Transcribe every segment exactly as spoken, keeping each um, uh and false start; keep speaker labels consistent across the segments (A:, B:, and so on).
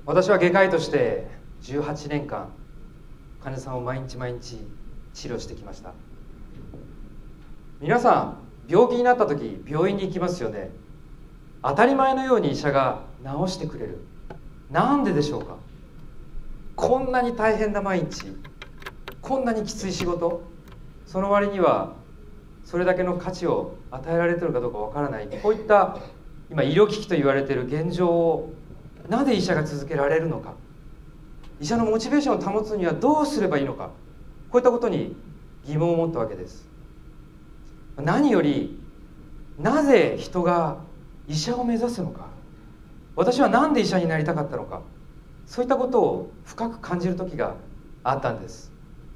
A: 私は外科医としてじゅうはちねんかん患者さんを毎日毎日治療してきました。皆さん病気になった時病院に行きますよね。当たり前のように医者が治してくれる。なんででしょうか。こんなに大変な毎日、こんなにきつい仕事、その割にはそれだけの価値を与えられているかどうかわからない、こういった今医療危機と言われている現状をなぜ医者が続けられるのか、医者のモチベーションを保つにはどうすればいいのか、こういったことに疑問を持ったわけです。何よりなぜ人が医者を目指すのか、私は何で医者になりたかったのか、そういったことを深く感じる時があったんです。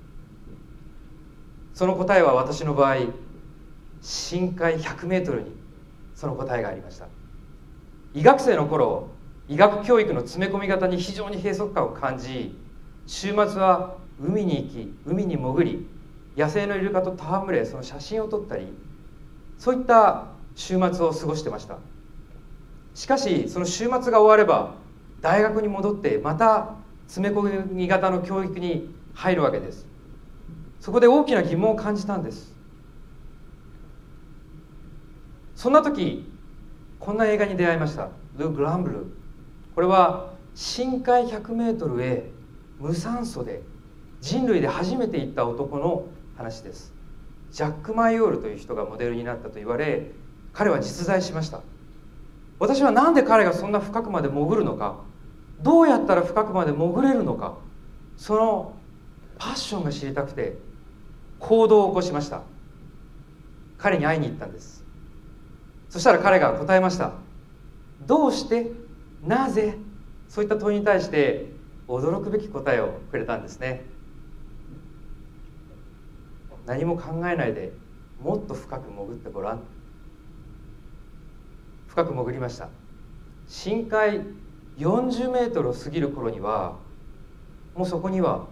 A: その答えは私の場合、深海ひゃくメートルにその答えがありました。医学生の頃、医学教育の詰め込み方に非常に閉塞感を感じ、週末は海に行き、海に潜り、野生のイルカと戯れ、その写真を撮ったり、そういった週末を過ごしてました。しかしその週末が終われば大学に戻ってまた詰め込み型の教育に入るわけです。そこで大きな疑問を感じたんです。そんな時こんな映画に出会いました。ル・グランブル。これは深海ひゃくメートルへ無酸素で人類で初めて行った男の話です。ジャック・マイオールという人がモデルになったと言われ、彼は実在しました。私は何で彼がそんな深くまで潜るのか、どうやったら深くまで潜れるのか、そのパッションが知りたくて行動を起こしました。彼に会いに行ったんです。そしたら彼が答えました。どうして、なぜ、そういった問いに対して驚くべき答えをくれたんですね。何も考えないでもっと深く潜ってごらん。深く潜りました。深海よんじゅうメートルを過ぎる頃にはもうそこには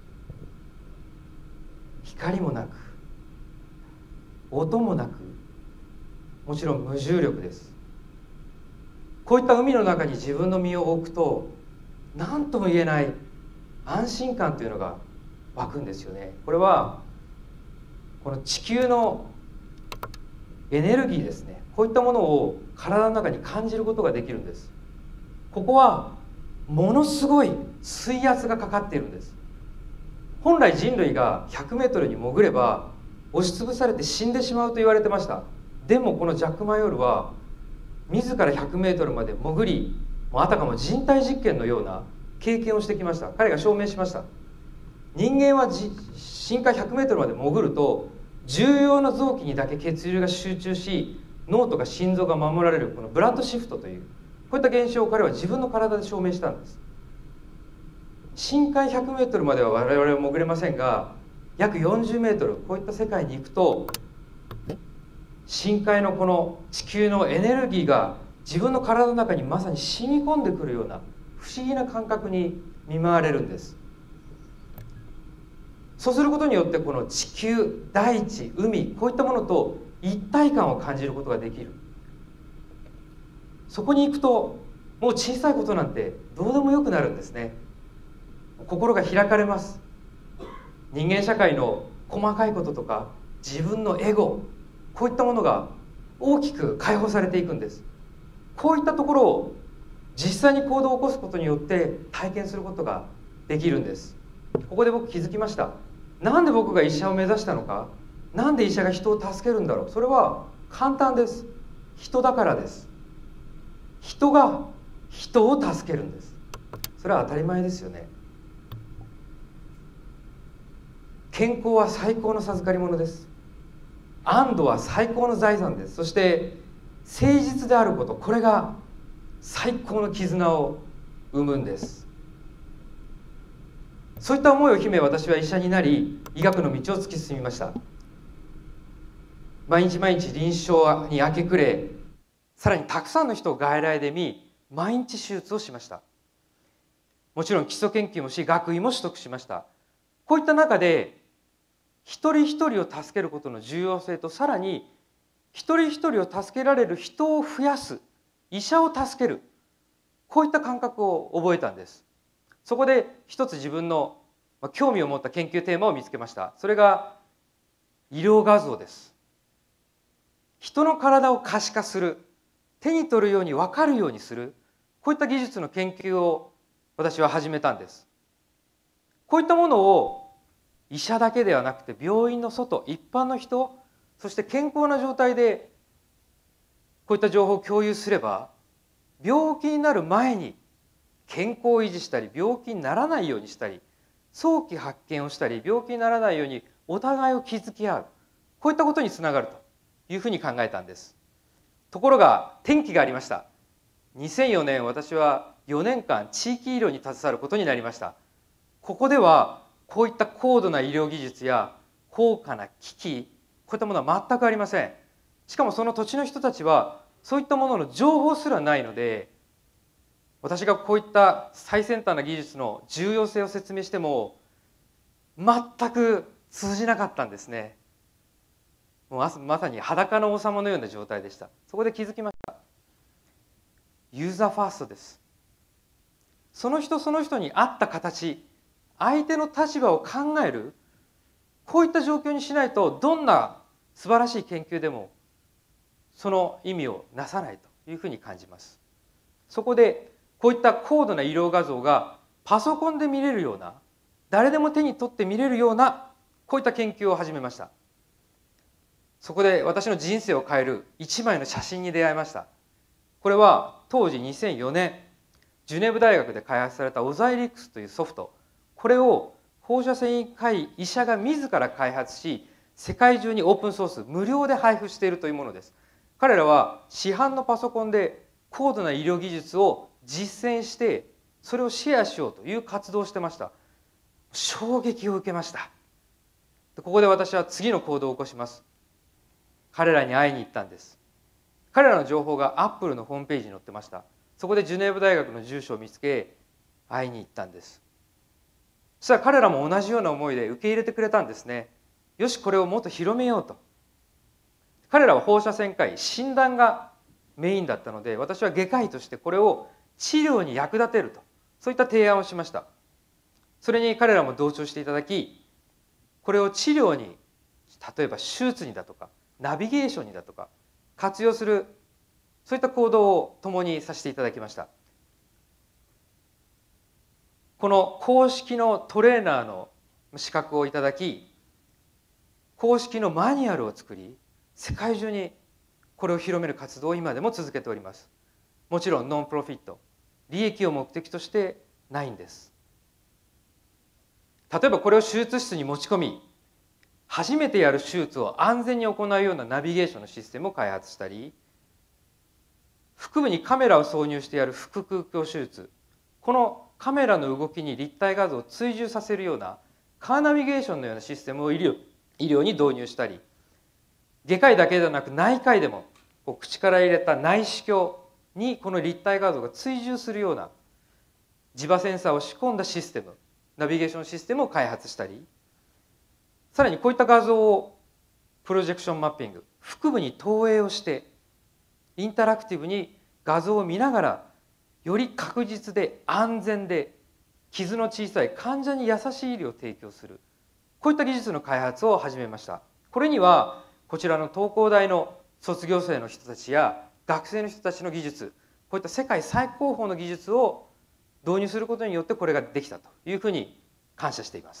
A: 光もなく音もなく、もちろん無重力です。こういった海の中に自分の身を置くと何とも言えない安心感というのが湧くんですよね。これはこの地球のエネルギーですね。こういったものを体の中に感じることができるんです。ここはものすごい水圧がかかっているんです。本来人類がひゃくメートルに潜れば押しつぶされて死んでしまうと言われてました。でもこのジャック・マヨールは自らひゃくメートルまで潜り、あたかも人体実験のような経験をしてきました。彼が証明しました。人間は深海ひゃくメートルまで潜ると重要な臓器にだけ血流が集中し、脳とか心臓が守られるこのブラッドシフトというこういった現象を彼は自分の体で証明したんです。深海ひゃくメートルまでは我々は潜れませんが、約よんじゅうメートル、こういった世界に行くと深海のこの地球のエネルギーが自分の体の中にまさに染み込んでくるような不思議な感覚に見舞われるんです。そうすることによってこの地球、大地、海、こういったものと一体感を感じることができる。そこに行くともう小さいことなんてどうでもよくなるんですね。心が開かれます。人間社会の細かいこととか自分のエゴ、こういったものが大きく解放されていくんです。こういったところを実際に行動を起こすことによって体験することができるんです。ここで僕気づきました。なんで僕が医者を目指したのか、なんで医者が人を助けるんだろう。それは簡単です。人だからです。人が人を助けるんです。それは当たり前ですよね。健康は最高の授かり物です。安堵は最高の財産です。そして誠実であること、これが最高の絆を生むんです。そういった思いを秘め、私は医者になり医学の道を突き進みました。毎日毎日臨床に明け暮れ、さらにたくさんの人を外来で見、毎日手術をしました。もちろん基礎研究もし、学位も取得しました。こういった中で一人一人を助けることの重要性と、さらに一人一人を助けられる人を増やす、医者を助ける、 こういった感覚を覚えたんです。そこで一つ自分の興味を持った研究テーマを見つけました。それが医療画像です。人の体を可視化する、手に取るように分かるようにする、こういった技術の研究を私は始めたんです。こういったものを医者だけではなくて病院の外、一般の人、そして健康な状態でこういった情報を共有すれば、病気になる前に健康を維持したり、病気にならないようにしたり、早期発見をしたり、病気にならないようにお互いを気づき合う、こういったことにつながるというふうに考えたんです。ところが転機がありました。にせんよねん、私はよねんかん地域医療に携わることになりました。ここではこういった高度な医療技術や高価な機器、こういったものは全くありません。しかもその土地の人たちはそういったものの情報すらないので、私がこういった最先端な技術の重要性を説明しても全く通じなかったんですね。もうまさに裸の王様のような状態でした。そこで気づきました。ユーザーファーストです。その人その人に合った形、相手の立場を考える、こういった状況にしないとどんな素晴らしい研究でもその意味をなさないというふうに感じます。そこでこういった高度な医療画像がパソコンで見れるような、誰でも手に取って見れるような、こういった研究を始めました。そこで私の人生を変える一枚の写真に出会いました。これは当時にせんよねん、ジュネーブ大学で開発されたオザイリクスというソフト、これを放射線科医医者が自ら開発し、世界中にオープンソース無料で配布しているというものです。彼らは市販のパソコンで高度な医療技術を実践して、それをシェアしようという活動をしてました。衝撃を受けました。ここで私は次の行動を起こします。彼らに会いに行ったんです。彼らの情報がアップルのホームページに載ってました。そこでジュネーブ大学の住所を見つけ、会いに行ったんです。そしたら彼らも同じような思いで受け入れてくれたんですね。よし、これをもっと広めようと。彼らは放射線科医、診断がメインだったので、私は外科医としてこれを治療に役立てると、そういった提案をしました。それに彼らも同調していただき、これを治療に、例えば手術にだとかナビゲーションにだとか活用する、そういった行動を共にさせていただきました。この公式のトレーナーの資格をいただき、公式のマニュアルを作り、世界中にこれを広める活動を今でも続けております。もちろんノンプロフィット、利益を目的としてないんです。例えばこれを手術室に持ち込み、初めてやる手術を安全に行うようなナビゲーションのシステムを開発したり、腹部にカメラを挿入してやる腹腔鏡手術、このカメラの動きに立体画像を追従させるようなカーナビゲーションのようなシステムを医療、医療に導入したり、外科医だけではなく内科医でもこう口から入れた内視鏡にこの立体画像が追従するような磁場センサーを仕込んだシステム、ナビゲーションシステムを開発したり、さらにこういった画像をプロジェクションマッピング、腹部に投影をしてインタラクティブに画像を見ながら、より確実で安全で傷の小さい患者に優しい医療を提供する、こういった技術の開発を始めました。これにはこちらの東工大の卒業生の人たちや学生の人たちの技術、こういった世界最高峰の技術を導入することによってこれができたというふうに感謝しています。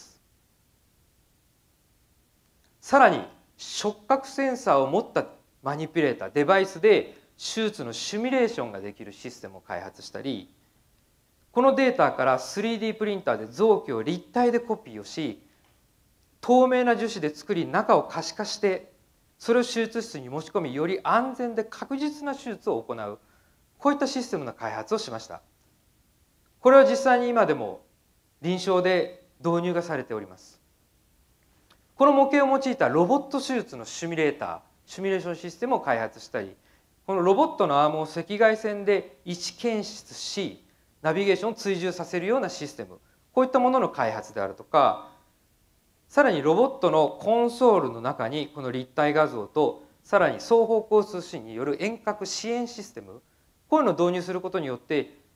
A: さらに触覚センサーを持ったマニピュレーター、デバイスで手術のシミュレーションができるシステムを開発したり、このデータから スリーディー プリンターで臓器を立体でコピーをし、透明な樹脂で作り中を可視化して、それを手術室に持ち込み、より安全で確実な手術を行う、こういったシステムの開発をしました。これは実際に今でも臨床で導入がされております。この模型を用いたロボット手術のシミュレーター、シミュレーションシステムを開発したり、このロボットのアームを赤外線で位置検出し、ナビゲーションを追従させるようなシステム、こういったものの開発であるとか、さらにロボットのコンソールの中にこの立体画像と、さらに双方向通信による遠隔支援システム、こういうのを導入することによって、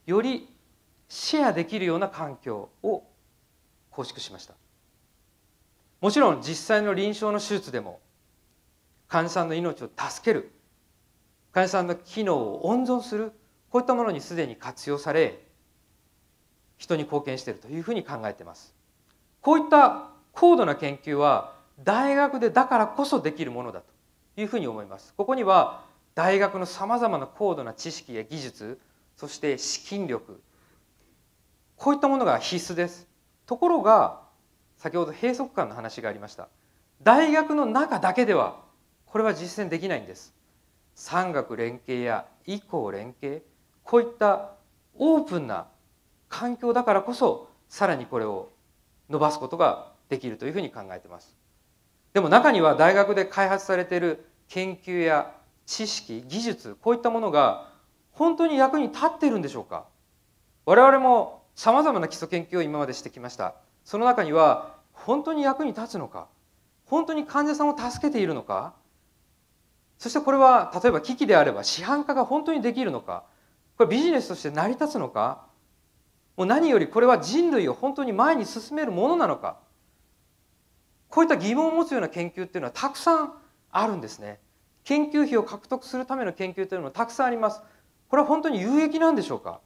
A: よりシェアできるような環境を構築しました。もちろん実際の臨床の手術でも患者さんの命を助ける、患者さんの機能を温存する、こういったものにすでに活用され、人に貢献しているというふうに考えています。こういった高度な研究は大学でだからこそできるものだというふうに思います。ここには大学のさまざまな高度な知識や技術、そして資金力、こういったものが必須です。ところが先ほど閉塞感の話がありました。大学の中だけではこれは実践できないんです。産学連携や医工連携、こういったオープンな環境だからこそさらにこれを伸ばすことができるというふうに考えています。でも中には大学で開発されている研究や知識、技術、こういったものが本当に役に立っているんでしょうか。我々もさまざまな基礎研究を今までしてきました。その中には本当に役に立つのか、本当に患者さんを助けているのか、そしてこれは例えば機器であれば市販化が本当にできるのか、これビジネスとして成り立つのか、もう何よりこれは人類を本当に前に進めるものなのか、こういった疑問を持つような研究っていうのはたくさんあるんですね。研究費を獲得するための研究というのもたくさんあります。これは本当に有益なんでしょうか。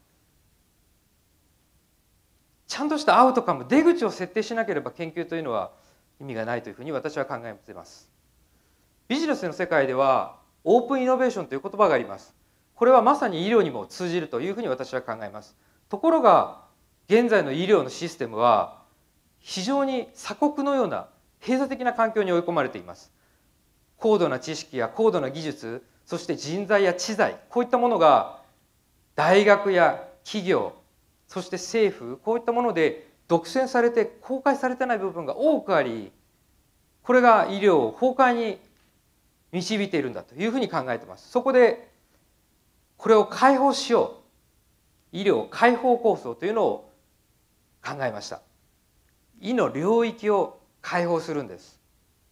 A: ちゃんとしたアウトカム、出口を設定しなければ研究というのは意味がないというふうに私は考えています。ビジネスの世界ではオープンイノベーションという言葉があります。これはまさに医療にも通じるというふうに私は考えます。ところが現在の医療のシステムは非常に鎖国のような閉鎖的な環境に追い込まれています。高度な知識や高度な技術、そして人材や知財、こういったものが大学や企業、そして政府、こういったもので独占されて公開されてない部分が多くあり、これが医療を崩壊に導いているんだというふうに考えています。そこでこれを解放しよう、医療解放構想というのを考えました。医の領域を解放するんです。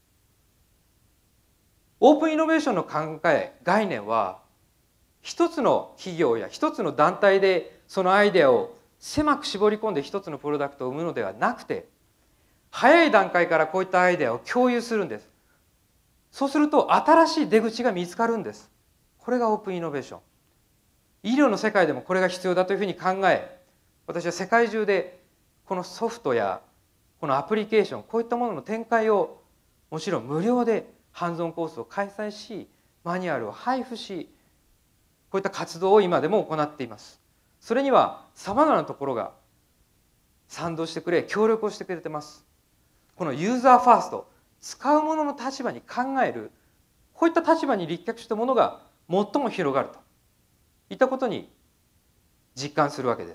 A: オープンイノベーションの考え、概念は一つの企業や一つの団体でそのアイデアを狭く絞り込んで一つのプロダクトを生むのではなくて、早い段階からこういったアイデアを共有するんです。そうすると新しい出口が見つかるんです。これがオープンイノベーション。医療の世界でもこれが必要だというふうに考え、私は世界中でこのソフトやこのアプリケーション、こういったものの展開をもちろん無料でハンズオンコースを開催し、マニュアルを配布し、こういった活動を今でも行っています。それにはさまざまなところが賛同してくれ、協力をしてくれています。このユーザーファースト、使う者の立場に考える、こういった立場に立脚したものが最も広がるといったことに実感するわけです。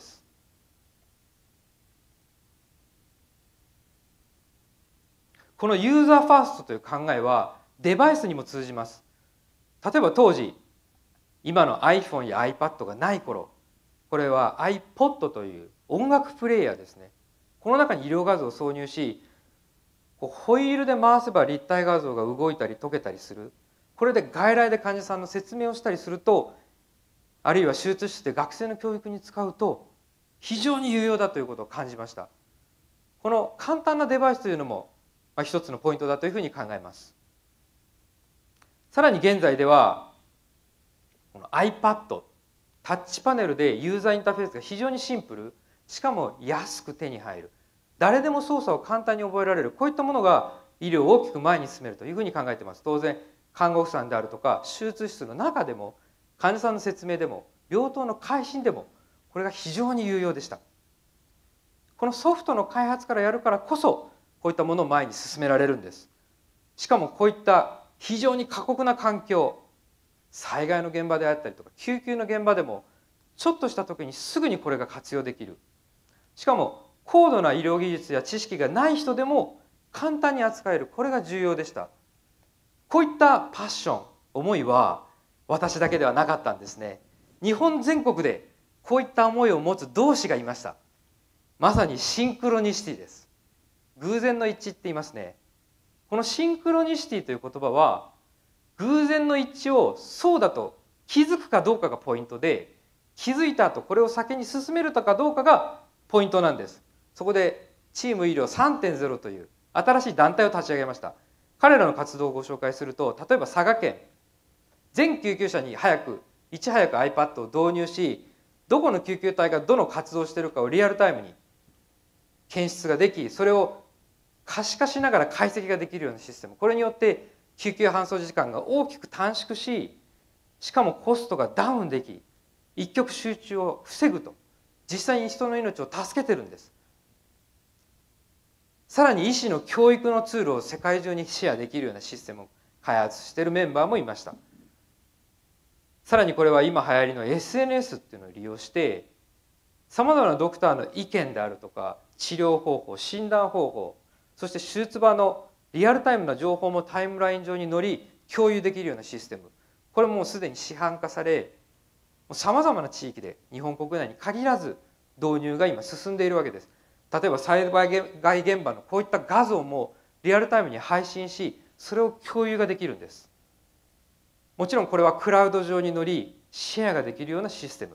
A: このユーザーファーストという考えはデバイスにも通じます。例えば当時、今の iPhone や iPad がない頃、これは iPod という音楽プレイヤーですね。この中に医療画像を挿入し、ホイールで回せば立体画像が動いたり溶けたりする。これで外来で患者さんの説明をしたりすると、あるいは手術室で学生の教育に使うと非常に有用だということを感じました。この簡単なデバイスというのも一つのポイントだというふうに考えます。さらに現在ではこの iPad、タッチパネルでユーザーインターフェースが非常にシンプル、しかも安く手に入る、誰でも操作を簡単に覚えられる、こういったものが医療を大きく前に進めるというふうに考えています。当然看護婦さんであるとか手術室の中でも患者さんの説明でも病棟の回診でもこれが非常に有用でした。このソフトの開発からやるからこそこういったものを前に進められるんです。しかもこういった非常に過酷な環境、災害の現場であったりとか救急の現場でもちょっとした時にすぐにこれが活用できる。しかも高度な医療技術や知識がない人でも簡単に扱える、これが重要でした。こういったパッション、思いは私だけではなかったんですね。日本全国でこういった思いを持つ同志がいました。まさにシンクロニシティです。偶然の一致って言いますね。このシンクロニシティという言葉は偶然の一致をそうだと気づくかどうかがポイントで、 気づいた後これを先に進めるかどうかがポイントなんです。そこでチーム医療 さんてんゼロ という新しい団体を立ち上げました。彼らの活動をご紹介すると、例えば佐賀県、全救急車に早くいち早く iPad を導入し、どこの救急隊がどの活動をしているかをリアルタイムに検出ができ、それを可視化しながら解析ができるようなシステム、これによって救急搬送時間が大きく短縮し、しかもコストがダウンでき、一極集中を防ぐと、実際に人の命を助けてるんです。さらに医師の教育のツールを世界中にシェアできるようなシステムを開発しているメンバーもいました。さらにこれは今流行りの エスエヌエス っていうのを利用して、さまざまなドクターの意見であるとか、治療方法、診断方法、そして手術場のリアルタイムな情報もタイムライン上に乗り共有できるようなシステム、これもうすでに市販化され、さまざまな地域で日本国内に限らず導入が今進んでいるわけです。例えば災害現場のこういった画像もリアルタイムに配信し、それを共有ができるんです。もちろんこれはクラウド上に乗りシェアができるようなシステム。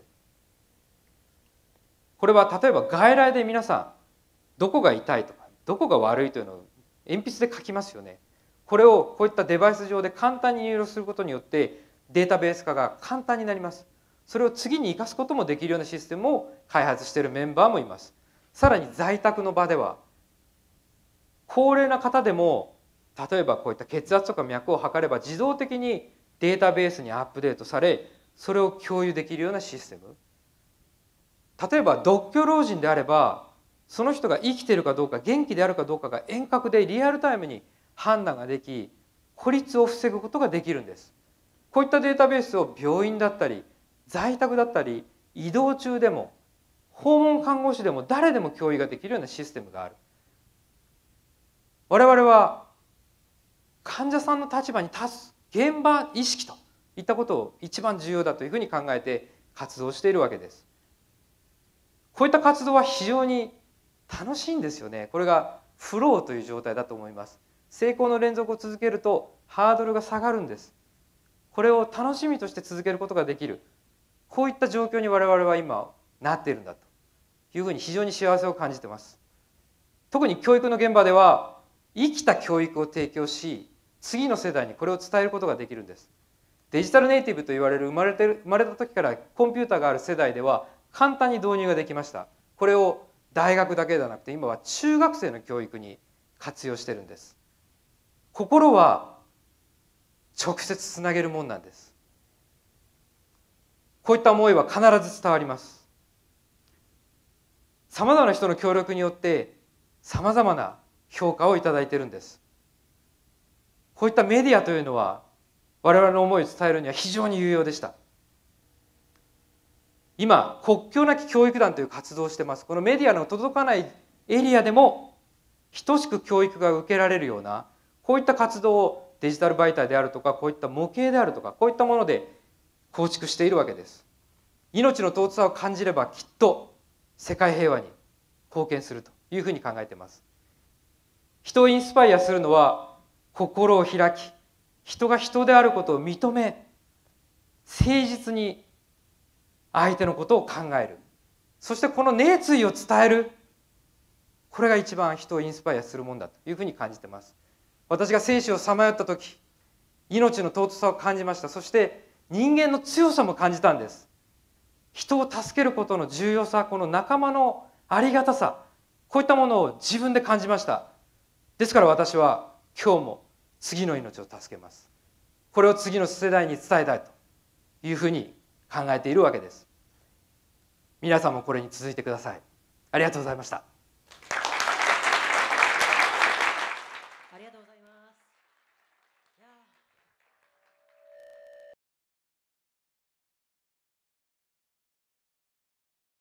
A: これは例えば外来で皆さんどこが痛いとかどこが悪いというのを鉛筆で書きますよね。これをこういったデバイス上で簡単に入力することによってデータベース化が簡単になります。それを次に生かすこともできるようなシステムを開発しているメンバーもいます。さらに在宅の場では高齢な方でも例えばこういった血圧とか脈を測れば自動的にデータベースにアップデートされ、それを共有できるようなシステム。例えば独居老人であればその人が生きているかどうか元気であるかどうかが遠隔でリアルタイムに判断ができ、孤立を防ぐことができるんです。こういったデータベースを病院だったり在宅だったり移動中でも訪問看護師でも誰でも共有ができるようなシステムがある。我々は患者さんの立場に立つ現場意識といったことを一番重要だというふうに考えて活動しているわけです。こういった活動は非常に楽しいんですよね。これがフローという状態だと思います。成功の連続を続けるとハードルが下がるんです。これを楽しみとして続けることができる、こういった状況に我々は今なっているんだというふうに非常に幸せを感じています。特に教育の現場では生きた教育を提供し、次の世代にこれを伝えることができるんです。デジタルネイティブと言われる生まれてる生まれた時からコンピューターがある世代では簡単に導入ができました。これを大学だけではなくて今は中学生の教育に活用してるんです。心は直接つなげるもんなんです。こういった思いは必ず伝わります。さまざまな人の協力によってさまざまな評価をいただいているんです。こういったメディアというのは我々の思いを伝えるには非常に有用でした。今国境なき教育団という活動をしています。このメディアの届かないエリアでも等しく教育が受けられるようなこういった活動をデジタル媒体であるとかこういった模型であるとかこういったもので構築しているわけです。命の尊さを感じればきっと世界平和に貢献するというふうに考えています。人をインスパイアするのは心を開き、人が人であることを認め、誠実に相手のことを考える、そしてこの熱意を伝える、これが一番人をインスパイアするものだというふうに感じています。私が生死をさまよった時、命の尊さを感じました。そして人間の強さも感じたんです。人を助けることの重要さ、この仲間のありがたさ、こういったものを自分で感じました。ですから私は今日も次の命を助けます。これを次の世代に伝えたいというふうに考えているわけです。皆さんもこれに続いてください。ありがとうございました。